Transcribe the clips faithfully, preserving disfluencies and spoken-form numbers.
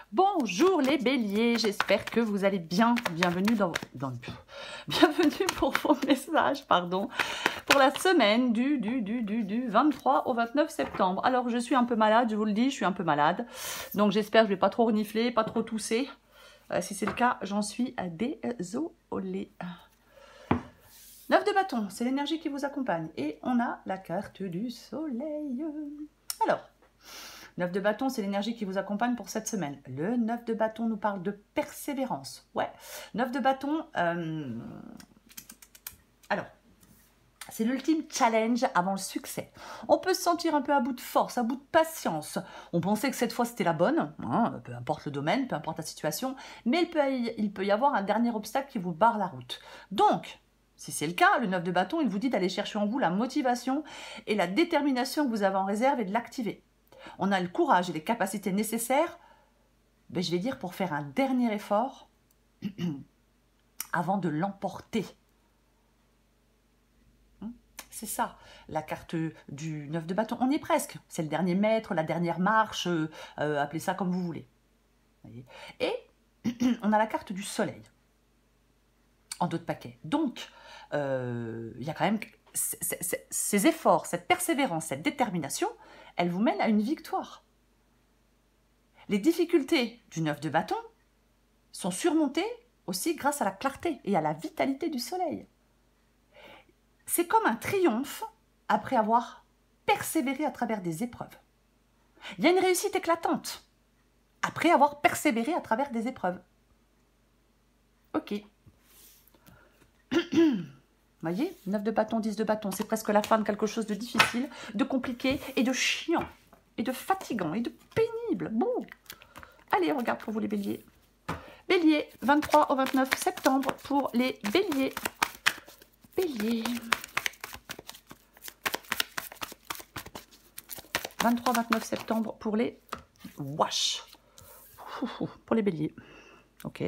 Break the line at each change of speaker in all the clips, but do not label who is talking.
Bonjour les béliers, j'espère que vous allez bien. Bienvenue dans, dans bienvenue pour vos messages, pardon, pour la semaine du, du, du, du, du vingt-trois au vingt-neuf septembre. Alors je suis un peu malade, je vous le dis, je suis un peu malade. Donc j'espère que je ne vais pas trop renifler, pas trop tousser. Euh, si c'est le cas, j'en suis désolée. neuf de bâton, c'est l'énergie qui vous accompagne. Et on a la carte du soleil. Alors, neuf de bâton, c'est l'énergie qui vous accompagne pour cette semaine. Le neuf de bâton nous parle de persévérance. Ouais, neuf de bâton, euh... alors, c'est l'ultime challenge avant le succès. On peut se sentir un peu à bout de force, à bout de patience. On pensait que cette fois c'était la bonne, hein, peu importe le domaine, peu importe la situation, mais il peut, y, il peut y avoir un dernier obstacle qui vous barre la route. Donc, si c'est le cas, le neuf de bâton, il vous dit d'aller chercher en vous la motivation et la détermination que vous avez en réserve et de l'activer. On a le courage et les capacités nécessaires, ben je vais dire, pour faire un dernier effort avant de l'emporter. C'est ça, la carte du neuf de bâton. On y est presque. C'est le dernier mètre, la dernière marche, euh, euh, appelez ça comme vous voulez. Voyez. Et on a la carte du soleil en dos de paquet. Donc, euh, il y a quand même ces efforts, cette persévérance, cette détermination, elle vous mène à une victoire. Les difficultés du neuf de bâton sont surmontées aussi grâce à la clarté et à la vitalité du soleil. C'est comme un triomphe après avoir persévéré à travers des épreuves. Il y a une réussite éclatante après avoir persévéré à travers des épreuves. Ok. Voyez, neuf de bâton, dix de bâton, c'est presque la fin de quelque chose de difficile, de compliqué et de chiant, et de fatigant, et de pénible. Bon, allez, on regarde pour vous les béliers. Bélier, vingt-trois au vingt-neuf septembre pour les béliers. Bélier. vingt-trois vingt-neuf septembre pour les wash. Pour les béliers. Ok.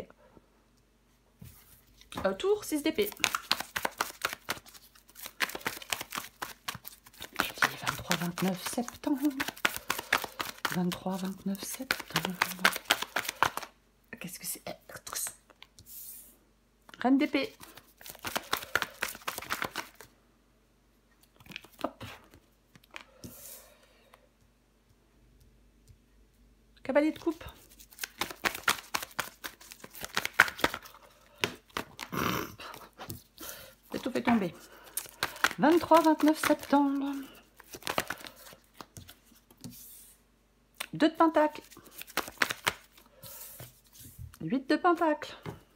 Euh, tour, six d'épée. vingt-trois vingt-neuf septembre. vingt-trois vingt-neuf septembre. Qu'est-ce que c'est? Reine d'épée. Hop. Cavalier de coupe. J'ai tout fait tomber. vingt-trois vingt-neuf septembre. deux de pentacle. huit de pentacle.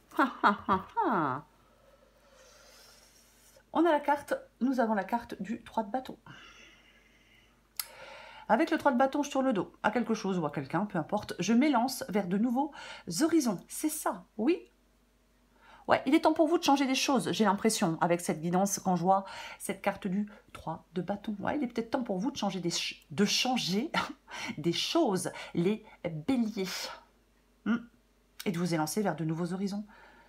On a la carte, nous avons la carte du trois de bâton. Avec le trois de bâton, je tourne le dos à quelque chose ou à quelqu'un, peu importe. Je m'élance vers de nouveaux horizons. C'est ça, oui. Ouais, il est temps pour vous de changer des choses, j'ai l'impression, avec cette guidance, quand je vois cette carte du trois de bâton. Ouais, il est peut-être temps pour vous de changer des, ch de changer des choses, les béliers. Hmm. Et de vous élancer vers de nouveaux horizons.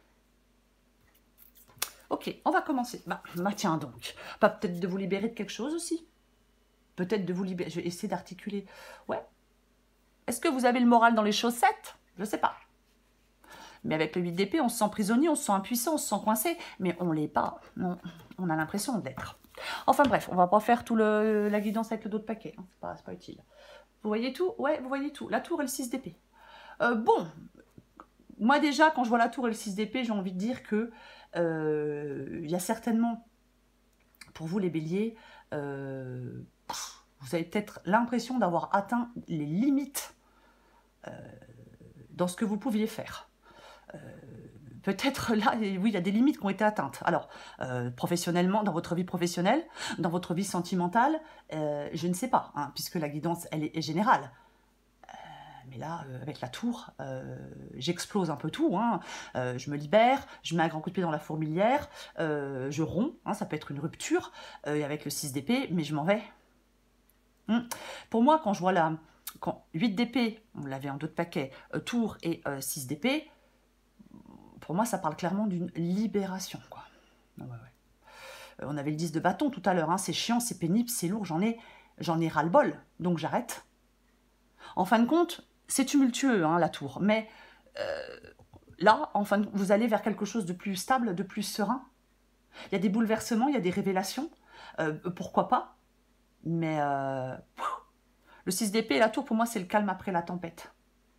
Ok, on va commencer. Bah, bah tiens donc. Pas peut-être de vous libérer de quelque chose aussi. Peut-être de vous libérer. Je vais essayer d'articuler. Ouais. Est-ce que vous avez le moral dans les chaussettes? Je ne sais pas. Mais avec le huit d'épée, on se sent prisonnier, on se sent impuissant, on se sent coincé. Mais on ne l'est pas. Non, on a l'impression de l'être. Enfin bref, on ne va pas faire tout le, la guidance avec le dos de paquet. Hein. C'est pas, pas utile. Vous voyez tout? Ouais, vous voyez tout. La tour et le six d'épée. Euh, bon. Moi déjà, quand je vois la tour et le six d'épée, j'ai envie de dire que euh, il y a certainement, pour vous les béliers, euh, vous avez peut-être l'impression d'avoir atteint les limites euh, dans ce que vous pouviez faire. Euh, peut-être là, oui, il y a des limites qui ont été atteintes. Alors, euh, professionnellement, dans votre vie professionnelle, dans votre vie sentimentale, euh, je ne sais pas, hein, puisque la guidance, elle est, est générale. Mais là, euh, avec la tour, euh, j'explose un peu tout. Hein. Euh, je me libère, je mets un grand coup de pied dans la fourmilière, euh, je romps, hein, ça peut être une rupture, euh, avec le six d'épée, mais je m'en vais. Hum. Pour moi, quand je vois la quand huit d'épée, on l'avait en dos de paquet, euh, tour et euh, six d'épée, pour moi, ça parle clairement d'une libération. Quoi. Ah ouais, ouais. Euh, on avait le dix de bâton tout à l'heure, hein, c'est chiant, c'est pénible, c'est lourd, j'en ai, j'en ai ras-le-bol, donc j'arrête. En fin de compte, c'est tumultueux, hein, la tour, mais euh, là, enfin, vous allez vers quelque chose de plus stable, de plus serein. Il y a des bouleversements, il y a des révélations, euh, pourquoi pas, mais euh, le six d'épée et la tour, pour moi, c'est le calme après la tempête.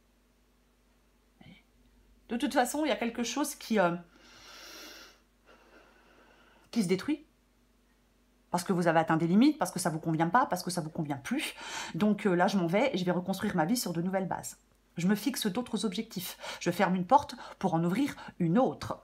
De toute façon, il y a quelque chose qui, euh, qui se détruit, parce que vous avez atteint des limites, parce que ça ne vous convient pas, parce que ça ne vous convient plus. Donc euh, là, je m'en vais et je vais reconstruire ma vie sur de nouvelles bases. Je me fixe d'autres objectifs. Je ferme une porte pour en ouvrir une autre.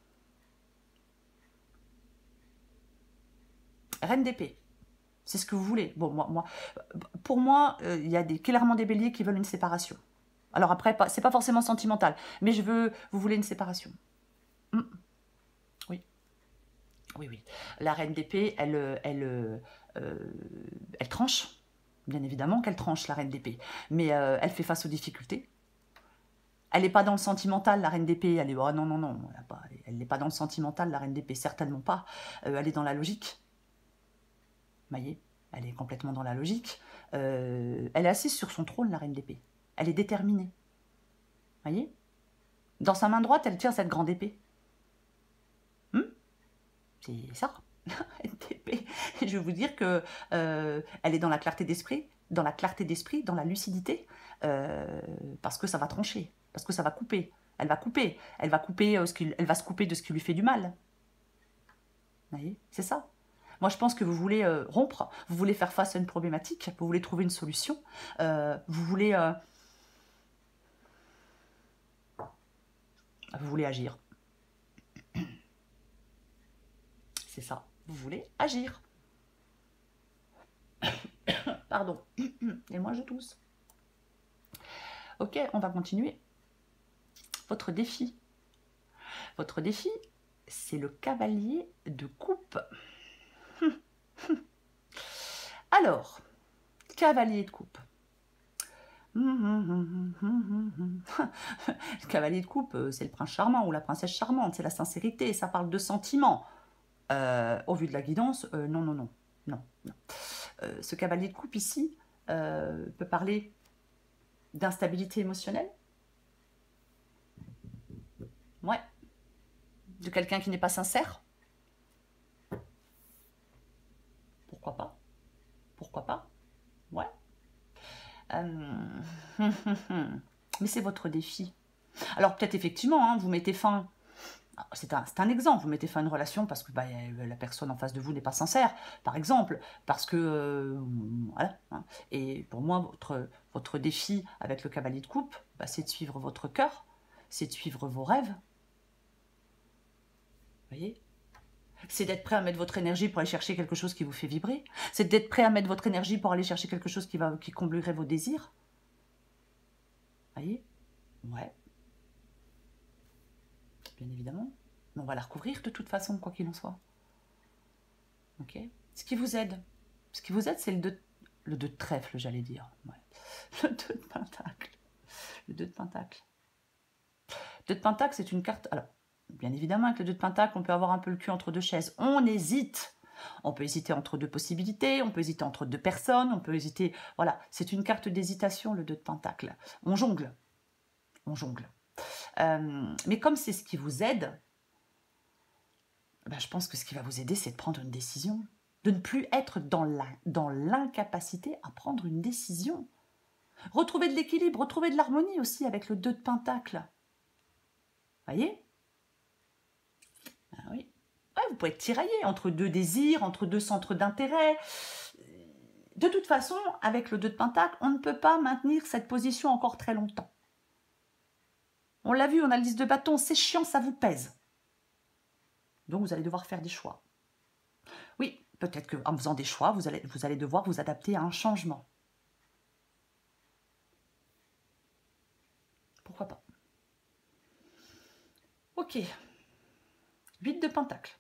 Reine d'épée. C'est ce que vous voulez. Bon, moi, moi, pour moi, euh, il y a des, clairement des béliers qui veulent une séparation. Alors après, c'est pas forcément sentimental, mais je veux, vous voulez une séparation. Mmh. Oui. Oui, oui. La reine d'épée, elle, elle, euh, elle tranche. Bien évidemment qu'elle tranche, la reine d'épée. Mais euh, elle fait face aux difficultés. Elle n'est pas dans le sentimental, la reine d'épée. Elle est, oh non, non, non. Elle n'est pas dans le sentimental, la reine d'épée. Certainement pas. Euh, elle est dans la logique. Vous voyez, elle est complètement dans la logique. Euh, elle est assise sur son trône, la reine d'épée. Elle est déterminée. Vous voyez? Dans sa main droite, elle tient cette grande épée. Hmm, c'est ça, la reine d'épée. Et je vais vous dire que euh, elle est dans la clarté d'esprit, dans la clarté d'esprit, dans la lucidité, euh, parce que ça va trancher, parce que ça va couper. Elle va couper. Elle va couper, euh, ce qui, elle va se couper de ce qui lui fait du mal. Vous voyez? C'est ça. Moi, je pense que vous voulez euh, rompre, vous voulez faire face à une problématique, vous voulez trouver une solution, euh, vous voulez... Euh, vous voulez agir. C'est ça, vous voulez agir. Pardon. Et moi, je tousse. Ok, on va continuer. Votre défi. Votre défi, c'est le cavalier de coupe. Alors, cavalier de coupe. Le cavalier de coupe, c'est le prince charmant ou la princesse charmante, c'est la sincérité, ça parle de sentiments. Euh, au vu de la guidance, euh, non, non, non, non, non. Euh, ce cavalier de coupe ici euh, peut parler d'instabilité émotionnelle. Ouais. De quelqu'un qui n'est pas sincère. Pourquoi pas? Pourquoi pas? Ouais. Euh... Mais c'est votre défi. Alors peut-être effectivement, hein, vous mettez fin... C'est un, un exemple, vous mettez fin à une relation parce que bah, la personne en face de vous n'est pas sincère, par exemple, parce que... Euh, voilà. Hein. Et pour moi, votre, votre défi avec le cavalier de coupe, bah, c'est de suivre votre cœur, c'est de suivre vos rêves. Vous voyez? C'est d'être prêt à mettre votre énergie pour aller chercher quelque chose qui vous fait vibrer. C'est d'être prêt à mettre votre énergie pour aller chercher quelque chose qui, va, qui comblerait vos désirs. Vous voyez? Ouais. Bien évidemment. Mais on va la recouvrir de toute façon, quoi qu'il en soit. Ok? Ce qui vous aide. Ce qui vous aide, c'est le deux, le deux de trèfle, j'allais dire. Ouais. Le deux de pentacle. Le deux de pentacle. deux de pentacle, c'est une carte... Alors, bien évidemment, avec le deux de pentacle, on peut avoir un peu le cul entre deux chaises. On hésite. On peut hésiter entre deux possibilités, on peut hésiter entre deux personnes, on peut hésiter... Voilà, c'est une carte d'hésitation, le deux de pentacle. On jongle. On jongle. Euh, mais comme c'est ce qui vous aide, ben je pense que ce qui va vous aider, c'est de prendre une décision. De ne plus être dans la, dans l'incapacité à prendre une décision. Retrouver de l'équilibre, retrouver de l'harmonie aussi avec le deux de pentacle. Voyez? Ah oui. Ouais, vous pouvez être tiraillé entre deux désirs, entre deux centres d'intérêt. De toute façon, avec le deux de pentacle, on ne peut pas maintenir cette position encore très longtemps. On l'a vu, on a le dix de bâton, c'est chiant, ça vous pèse. Donc vous allez devoir faire des choix. Oui, peut-être qu'en faisant des choix, vous allez, vous allez devoir vous adapter à un changement. Pourquoi pas? Ok. huit de pentacle.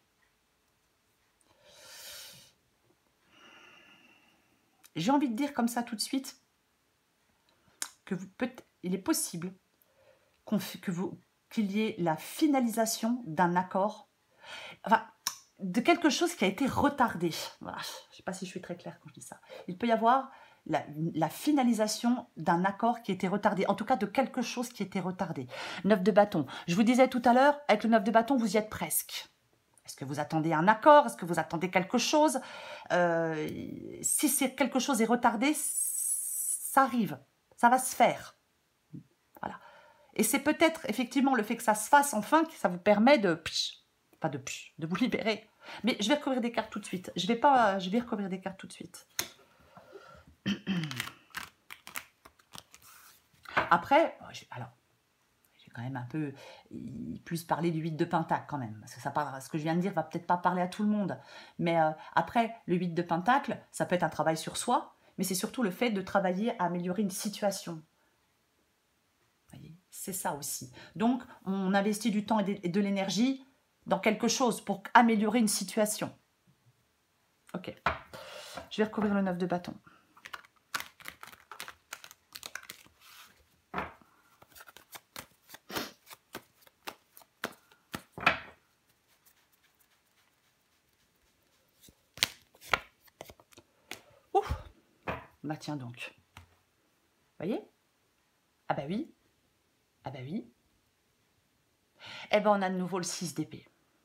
J'ai envie de dire comme ça tout de suite que vous, peut, il est possible qu'on, que vous, qu'il y ait la finalisation d'un accord, enfin, de quelque chose qui a été retardé. Voilà. Je ne sais pas si je suis très claire quand je dis ça. Il peut y avoir la, la finalisation d'un accord qui était retardé, en tout cas de quelque chose qui était retardé. neuf de bâton. Je vous disais tout à l'heure, avec le neuf de bâton, vous y êtes presque. Est-ce que vous attendez un accord? Est-ce que vous attendez quelque chose? euh, Si c'est quelque chose est retardé, ça arrive, ça va se faire. Voilà. Et c'est peut-être effectivement le fait que ça se fasse enfin que ça vous permet de... Psh, pas de psh, de vous libérer. Mais je vais recouvrir des cartes tout de suite. Je vais pas, je vais recouvrir des cartes tout de suite. Après, alors, j'ai quand même un peu plus parlé du huit de Pentacle quand même. Parce que ça parle, ce que je viens de dire va peut-être pas parler à tout le monde. Mais euh, après, le huit de Pentacle, ça peut être un travail sur soi, mais c'est surtout le fait de travailler à améliorer une situation. C'est ça aussi. Donc, on investit du temps et de, de l'énergie dans quelque chose pour améliorer une situation. Ok. Je vais recouvrir le neuf de bâton. Ouf. Bah tiens donc. Vous voyez? Ah bah oui. Ah bah oui. Eh ben on a de nouveau le six d'épée.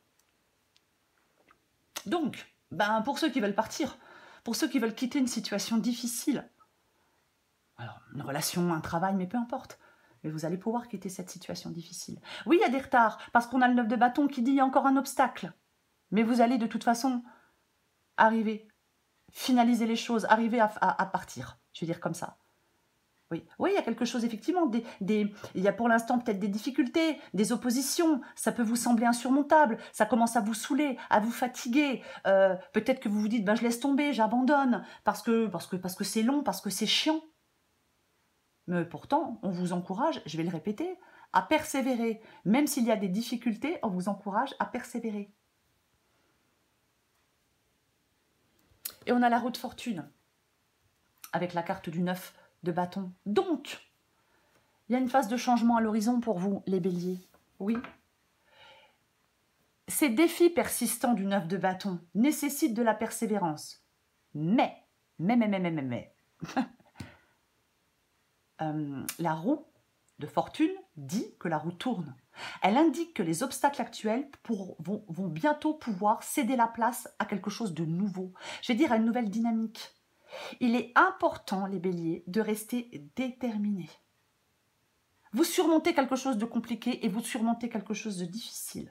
Donc, ben pour ceux qui veulent partir, pour ceux qui veulent quitter une situation difficile, alors une relation, un travail, mais peu importe, mais vous allez pouvoir quitter cette situation difficile. Oui, il y a des retards, parce qu'on a le neuf de bâton qui dit il y a encore un obstacle, mais vous allez de toute façon arriver, finaliser les choses, arriver à, à, à partir, je vais dire comme ça. Oui, oui, il y a quelque chose, effectivement, des, des, il y a pour l'instant peut-être des difficultés, des oppositions, ça peut vous sembler insurmontable, ça commence à vous saouler, à vous fatiguer, euh, peut-être que vous vous dites, ben, je laisse tomber, j'abandonne, parce que parce que parce que c'est long, parce que c'est chiant. Mais pourtant, on vous encourage, je vais le répéter, à persévérer. Même s'il y a des difficultés, on vous encourage à persévérer. Et on a la roue de fortune, avec la carte du neuf de bâton. Donc, il y a une phase de changement à l'horizon pour vous, les béliers. Oui. Ces défis persistants du neuf de bâton nécessitent de la persévérance. Mais, mais, mais, mais, mais, mais, mais. euh, la roue de fortune dit que la roue tourne. Elle indique que les obstacles actuels pour, vont, vont bientôt pouvoir céder la place à quelque chose de nouveau. Je vais dire à une nouvelle dynamique. Il est important, les béliers, de rester déterminés. Vous surmontez quelque chose de compliqué et vous surmontez quelque chose de difficile.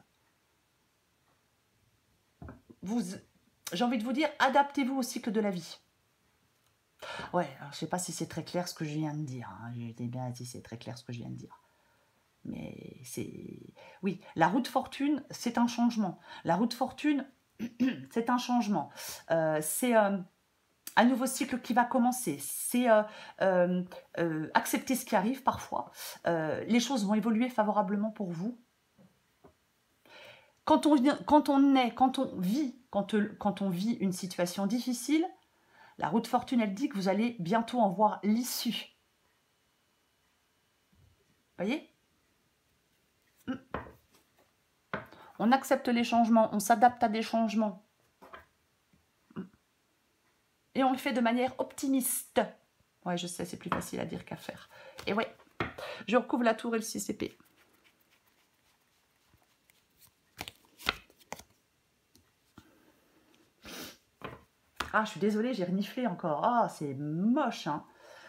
Vous, j'ai envie de vous dire, adaptez-vous au cycle de la vie. Ouais, alors je ne sais pas si c'est très clair ce que je viens de dire. Hein. Je sais bien si c'est très clair ce que je viens de dire. Mais c'est... Oui, la roue de fortune, c'est un changement. La roue de fortune, c'est un changement. Euh, c'est euh, un nouveau cycle qui va commencer. C'est euh, euh, euh, accepter ce qui arrive parfois. Euh, les choses vont évoluer favorablement pour vous. Quand on, quand on est, quand on vit, quand, quand on vit une situation difficile, la roue de fortune, elle dit que vous allez bientôt en voir l'issue. Vous voyez ? On accepte les changements, on s'adapte à des changements. Et on le fait de manière optimiste. Ouais, je sais, c'est plus facile à dire qu'à faire. Et ouais, je recouvre la tour et le six épée. Ah, je suis désolée, j'ai reniflé encore. Ah, c'est moche, hein.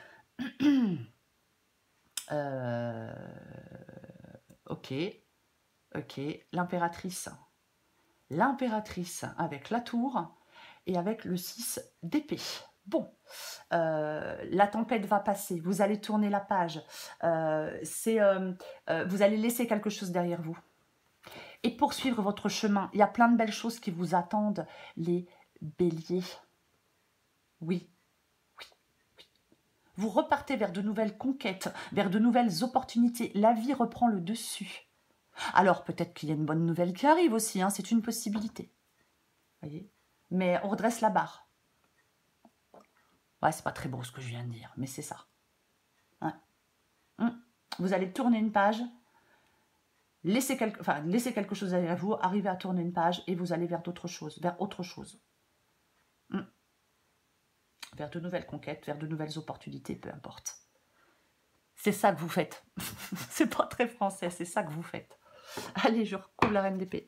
euh... Ok, ok. L'impératrice. L'impératrice avec la tour et avec le six d'épée. Bon, euh, la tempête va passer, vous allez tourner la page, euh, c'est, euh, euh, vous allez laisser quelque chose derrière vous et poursuivre votre chemin. Il y a plein de belles choses qui vous attendent, les béliers. Oui, oui, oui. Vous repartez vers de nouvelles conquêtes, vers de nouvelles opportunités. La vie reprend le dessus. Alors peut-être qu'il y a une bonne nouvelle qui arrive aussi, hein, c'est une possibilité. Voyez, mais on redresse la barre. Ouais, c'est pas très beau ce que je viens de dire, mais c'est ça. Ouais. Hum. Vous allez tourner une page, laisser quelque, enfin, laisser quelque chose derrière vous, arriver à tourner une page et vous allez vers d'autres choses, vers autre chose. Hum. vers de nouvelles conquêtes, vers de nouvelles opportunités, peu importe. C'est ça que vous faites. C'est pas très français, c'est ça que vous faites. Allez, je recouvre la reine d'épée.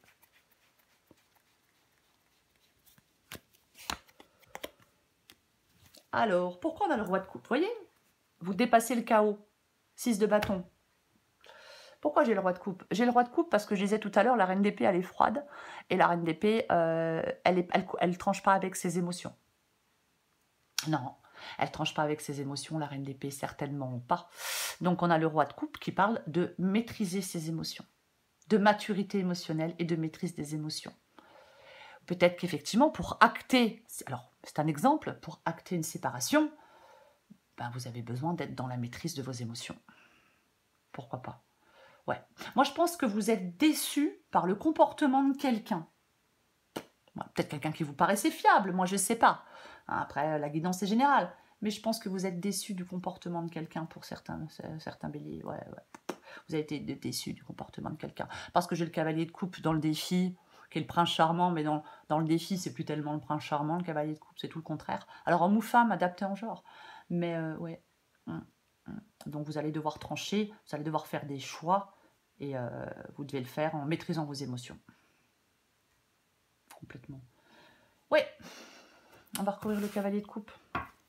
Alors, pourquoi on a le roi de coupe? Vous voyez, vous dépassez le chaos. six de bâton. Pourquoi j'ai le roi de coupe? J'ai le roi de coupe parce que je disais tout à l'heure, la reine d'épée, elle est froide. Et la reine d'épée, euh, elle ne elle, elle tranche pas avec ses émotions. Non, elle ne tranche pas avec ses émotions, la reine d'épée, certainement pas. Donc, on a le roi de coupe qui parle de maîtriser ses émotions, de maturité émotionnelle et de maîtrise des émotions. Peut-être qu'effectivement, pour acter, alors c'est un exemple, pour acter une séparation, ben, vous avez besoin d'être dans la maîtrise de vos émotions. Pourquoi pas? Ouais. Moi, je pense que vous êtes déçu par le comportement de quelqu'un. Peut-être quelqu'un qui vous paraissait fiable, moi je ne sais pas. Après, la guidance est générale. Mais je pense que vous êtes déçu du comportement de quelqu'un pour certains, certains béliers. Ouais, ouais. Vous avez été déçu du comportement de quelqu'un. Parce que j'ai le cavalier de coupe dans le défi, qui est le prince charmant, mais dans, dans le défi, c'est plus tellement le prince charmant, le cavalier de coupe, c'est tout le contraire. Alors en mou-femme, adapté en genre. Mais euh, ouais. Donc vous allez devoir trancher, vous allez devoir faire des choix, et euh, vous devez le faire en maîtrisant vos émotions. Complètement. Oui, on va recouvrir le cavalier de coupe.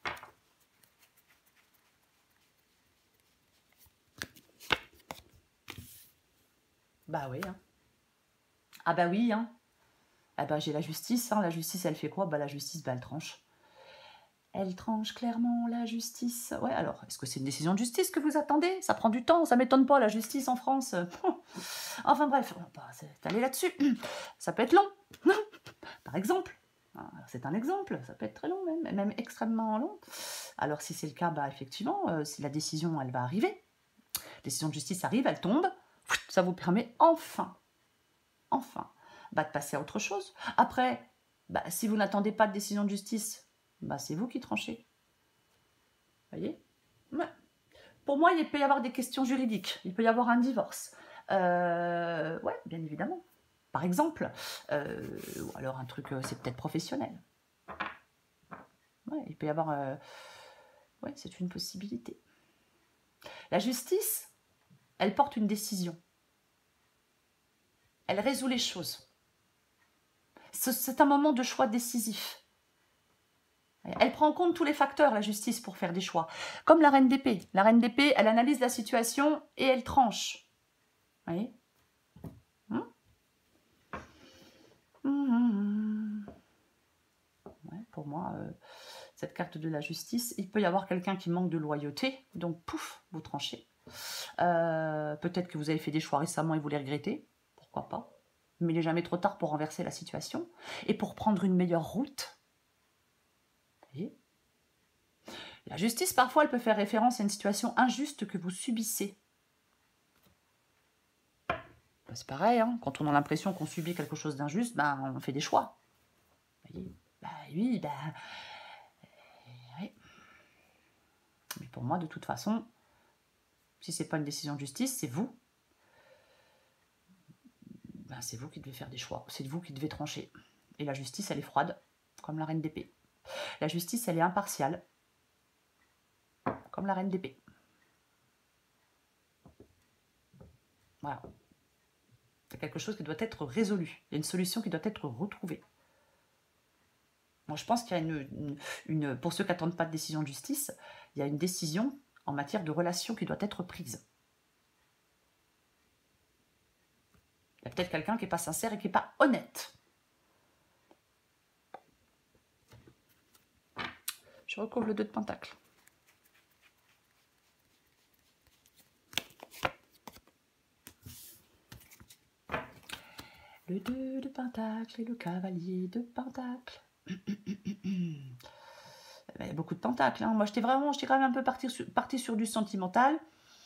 Bah oui. Hein. Ah bah oui. Hein. Ah bah j'ai la justice. Hein. La justice, elle fait quoi? Bah la justice, bah elle tranche. Elle tranche clairement, la justice. Ouais, alors, est-ce que c'est une décision de justice que vous attendez? Ça prend du temps, ça m'étonne pas, la justice en France. Enfin bref, on va pas s'étaler là-dessus. Ça peut être long, par exemple. C'est un exemple, ça peut être très long même, même extrêmement long. Alors si c'est le cas, bah effectivement, euh, si la décision, elle va arriver, la décision de justice arrive, elle tombe, ça vous permet enfin, enfin, bah, de passer à autre chose. Après, bah, si vous n'attendez pas de décision de justice, bah, c'est vous qui tranchez. Vous voyez? Ouais. Pour moi, il peut y avoir des questions juridiques. Il peut y avoir un divorce. Euh, ouais, bien évidemment. Par exemple. Euh, ou alors un truc, euh, c'est peut-être professionnel. Ouais, il peut y avoir... Euh, ouais, c'est une possibilité. La justice, elle porte une décision. Elle résout les choses. C'est un moment de choix décisif. Elle prend en compte tous les facteurs, la justice, pour faire des choix. Comme la reine d'épée. La reine d'épée, elle analyse la situation et elle tranche. Vous voyez? hum hum ouais, pour moi, euh, cette carte de la justice, il peut y avoir quelqu'un qui manque de loyauté. Donc, pouf, vous tranchez. Euh, Peut-être que vous avez fait des choix récemment et vous les regrettez. Pourquoi pas? Mais il n'est jamais trop tard pour renverser la situation. Et pour prendre une meilleure route. Vous voyez? La justice, parfois, elle peut faire référence à une situation injuste que vous subissez. Ben, c'est pareil, hein. Quand on a l'impression qu'on subit quelque chose d'injuste, ben, on fait des choix. Vous voyez? Ben oui, ben... oui. Mais pour moi, de toute façon, si ce n'est pas une décision de justice, c'est vous. Ben, c'est vous qui devez faire des choix. C'est vous qui devez trancher. Et la justice, elle est froide, comme la reine d'épée. La justice, elle est impartiale, comme la reine d'épée. Voilà. C'est quelque chose qui doit être résolu. Il y a une solution qui doit être retrouvée. Moi, je pense qu'il y a une, une, une... Pour ceux qui n'attendent pas de décision de justice, il y a une décision en matière de relation qui doit être prise. Il y a peut-être quelqu'un qui n'est pas sincère et qui n'est pas honnête. Je recouvre le deux de Pentacle. Le deux de Pentacle et le cavalier de Pentacle. Il y a beaucoup de pentacles. Hein. Moi, j'étais vraiment, j'étais quand même un peu partie sur, partie sur du sentimental.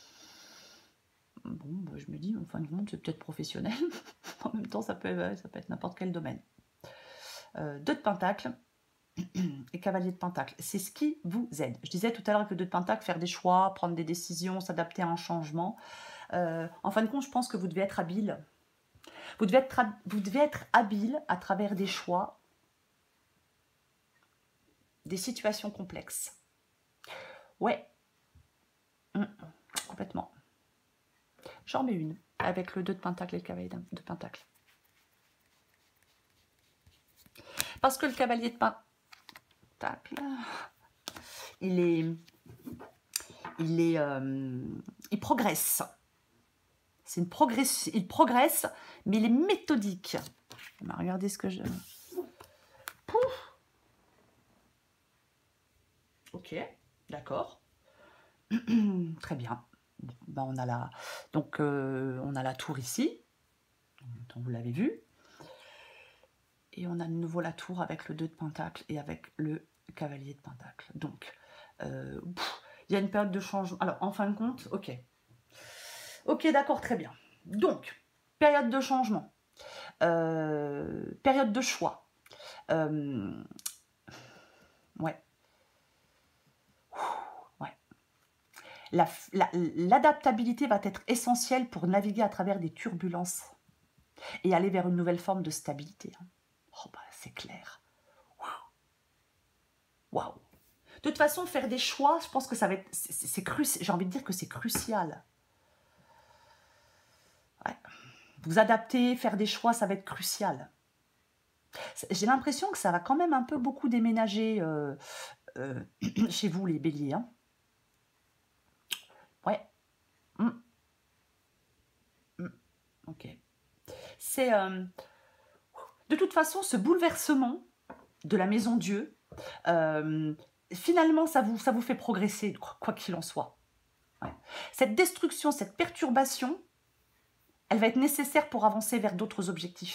Bon, bah, je me dis, en fin de compte, c'est peut-être professionnel. En même temps, ça peut, ça peut être n'importe quel domaine. Euh, deux de Pentacle et cavalier de Pentacle. C'est ce qui vous aide. Je disais tout à l'heure que deux de Pentacle, faire des choix, prendre des décisions, s'adapter à un changement. Euh, en fin de compte, je pense que vous devez être habile. Vous devez être, vous devez être habile à travers des choix des situations complexes. Ouais, mmh. Complètement. J'en mets une avec le deux de Pentacle et le cavalier de Pentacle. Parce que le cavalier de Pentacle, il est, il est, euh, il progresse. C'est une progresse, il progresse, mais il est méthodique. Regardez ce que je... Pouf. Ok, d'accord. Très bien. Bon, ben on a la, donc euh, on a la tour ici, donc vous l'avez vu, et on a de nouveau la tour avec le deux de Pentacle et avec le cavalier de Pentacle. Donc, euh, pff, il y a une période de changement. Alors, en fin de compte, ok, ok, d'accord, très bien. Donc, période de changement, euh, période de choix, euh, ouais. L'adaptabilité la, la, va être essentielle pour naviguer à travers des turbulences et aller vers une nouvelle forme de stabilité. Oh bah c'est clair. Waouh. Wow. De toute façon, faire des choix, je pense que ça va être, c'est crucial. J'ai envie de dire que c'est crucial. Ouais. Vous adapter, faire des choix, ça va être crucial. J'ai l'impression que ça va quand même un peu beaucoup déménager euh, euh, chez vous les béliers. Hein. Ouais. Mmh. Mmh. Ok. C'est... Euh, de toute façon, ce bouleversement de la maison Dieu, euh, finalement, ça vous, ça vous fait progresser, quoi qu'il en soit. Ouais. Cette destruction, cette perturbation, elle va être nécessaire pour avancer vers d'autres objectifs.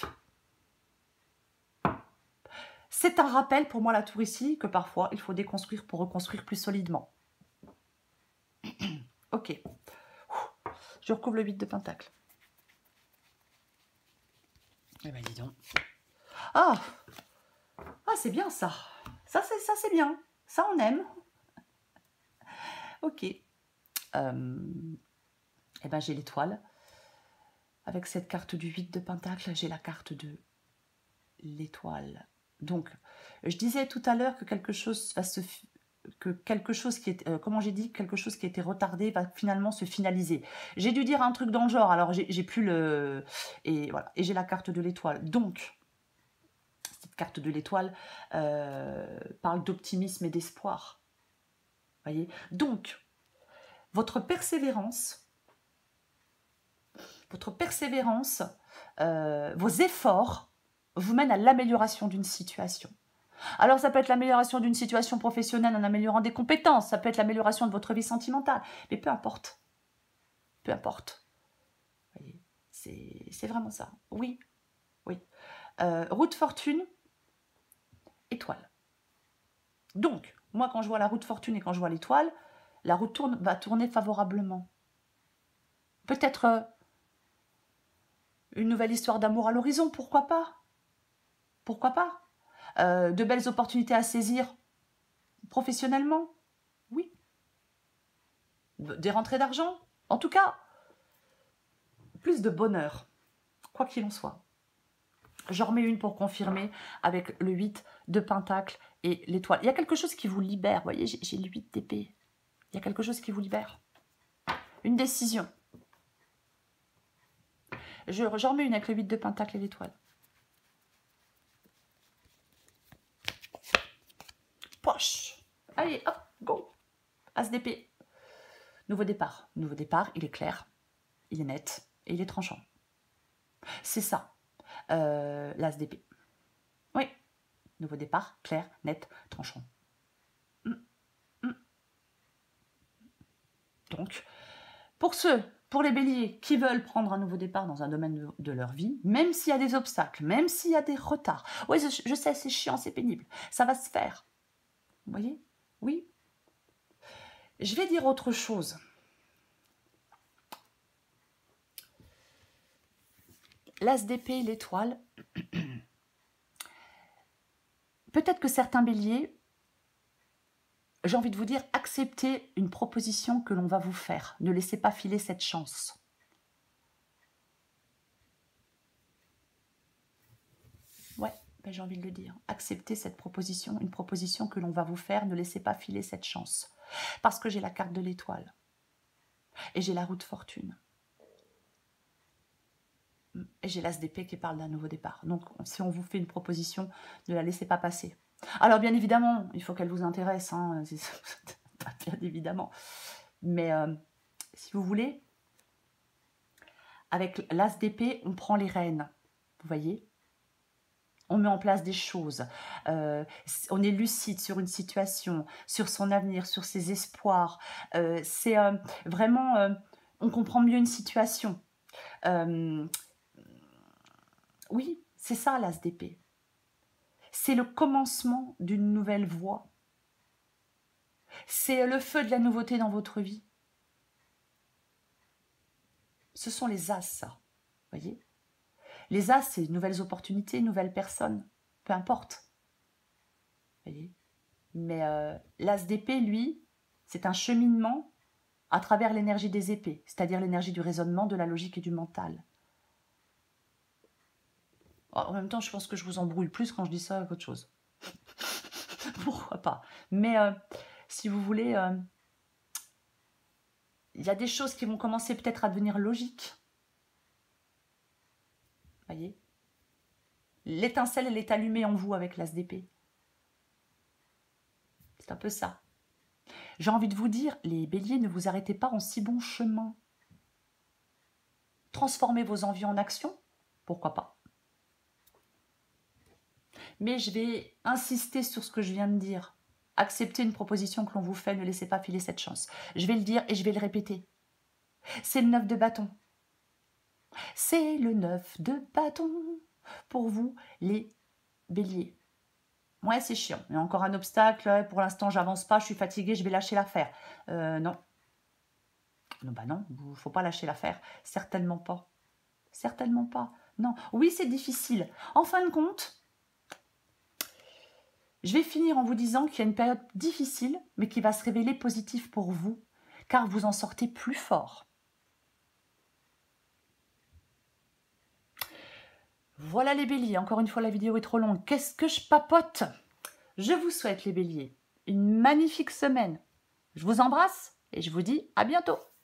C'est un rappel pour moi, la tour ici, que parfois, il faut déconstruire pour reconstruire plus solidement. Ok. Je recouvre le huit de Pentacle. Eh ben, dis donc. Ah, ah c'est bien ça. Ça, c'est ça, c'est bien. Ça, on aime. Ok. Euh, eh ben, j'ai l'étoile. Avec cette carte du huit de Pentacle, j'ai la carte de l'étoile. Donc, je disais tout à l'heure que quelque chose va se... que quelque chose qui est, euh, comment j'ai dit, quelque chose qui a été retardé va finalement se finaliser. J'ai dû dire un truc dans le genre, alors j'ai pu le... Et voilà, et j'ai la carte de l'étoile. Donc, cette carte de l'étoile euh, parle d'optimisme et d'espoir. Voyez. Donc, votre persévérance, votre persévérance, euh, vos efforts vous mènent à l'amélioration d'une situation. Alors, ça peut être l'amélioration d'une situation professionnelle en améliorant des compétences, ça peut être l'amélioration de votre vie sentimentale, mais peu importe. Peu importe. C'est vraiment ça. Oui, oui. Euh, route fortune, étoile. Donc, moi, quand je vois la route fortune et quand je vois l'étoile, la route tourne, va tourner favorablement. Peut-être euh, une nouvelle histoire d'amour à l'horizon, pourquoi pas? Pourquoi pas? euh, De belles opportunités à saisir professionnellement? Oui. Des rentrées d'argent? En tout cas, plus de bonheur, quoi qu'il en soit. J'en remets une pour confirmer avec le huit de Pentacle et l'étoile. Il y a quelque chose qui vous libère, vous voyez, j'ai le huit d'épée. Il y a quelque chose qui vous libère. Une décision. J'en remets une avec le huit de Pentacle et l'étoile. Poche. Allez, hop, go. As d'épée. Nouveau départ. Nouveau départ, il est clair, il est net et il est tranchant. C'est ça, euh, l'as d'épée. Oui, nouveau départ, clair, net, tranchant. Mm. Mm. Donc, pour ceux, pour les béliers qui veulent prendre un nouveau départ dans un domaine de, de leur vie, même s'il y a des obstacles, même s'il y a des retards, oui, je, je sais, c'est chiant, c'est pénible, ça va se faire. Vous voyez? Oui. Je vais dire autre chose. L'as d'épée, l'étoile. Peut-être que certains béliers, j'ai envie de vous dire, acceptez une proposition que l'on va vous faire. Ne laissez pas filer cette chance. Ouais, ben, j'ai envie de le dire. Acceptez cette proposition, une proposition que l'on va vous faire. Ne laissez pas filer cette chance. Parce que j'ai la carte de l'étoile. Et j'ai la roue de fortune. Et j'ai l'as d'épée qui parle d'un nouveau départ. Donc, si on vous fait une proposition, ne la laissez pas passer. Alors, bien évidemment, il faut qu'elle vous intéresse. Hein, bien évidemment. Mais euh, si vous voulez, avec l'as d'épée, on prend les rênes. Vous voyez ? On met en place des choses. Euh, on est lucide sur une situation, sur son avenir, sur ses espoirs. Euh, C'est euh, vraiment... Euh, on comprend mieux une situation. Euh, oui, c'est ça l'as d'épée. C'est le commencement d'une nouvelle voie. C'est le feu de la nouveauté dans votre vie. Ce sont les as, ça. Voyez ? Les as, c'est nouvelles opportunités, nouvelles personnes. Peu importe. Voyez ? Mais euh, l'as d'épée, lui, c'est un cheminement à travers l'énergie des épées, c'est-à-dire l'énergie du raisonnement, de la logique et du mental. En même temps, je pense que je vous embrouille plus quand je dis ça qu'autre chose. Pourquoi pas? Mais euh, si vous voulez, euh, il y a des choses qui vont commencer peut-être à devenir logiques. Voyez? L'étincelle, elle est allumée en vous avec l'as d'épée. C'est un peu ça. J'ai envie de vous dire, les béliers, ne vous arrêtez pas en si bon chemin. Transformez vos envies en action, pourquoi pas. Mais je vais insister sur ce que je viens de dire. Acceptez une proposition que l'on vous fait, ne laissez pas filer cette chance. Je vais le dire et je vais le répéter. C'est le neuf de bâton. C'est le neuf de bâton pour vous, les béliers. Ouais, c'est chiant. Il y a encore un obstacle. Pour l'instant, j'avance pas. Je suis fatiguée. Je vais lâcher l'affaire. Euh, non. Non, bah non. Il ne faut pas lâcher l'affaire. Certainement pas. Certainement pas. Non. Oui, c'est difficile. En fin de compte, je vais finir en vous disant qu'il y a une période difficile, mais qui va se révéler positive pour vous, car vous en sortez plus fort. Voilà les béliers. Encore une fois, la vidéo est trop longue. Qu'est-ce que je papote? Je vous souhaite, les béliers, une magnifique semaine. Je vous embrasse et je vous dis à bientôt.